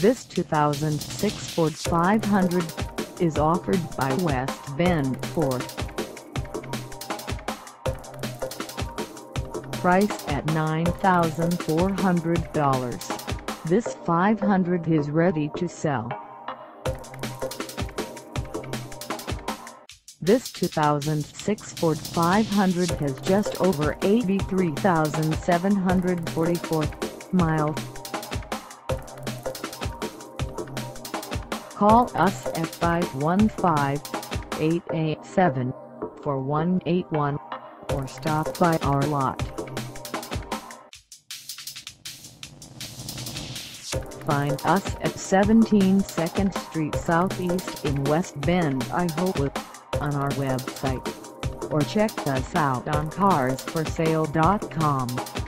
This 2006 Ford 500 is offered by West Bend Ford. Priced at $9,400, this 500 is ready to sell. This 2006 Ford 500 has just over 83,744 miles. Call us at 515-887-4181 or stop by our lot. Find us at 17 2nd Street Southeast in West Bend, Iowa, on our website, or check us out on carsforsale.com.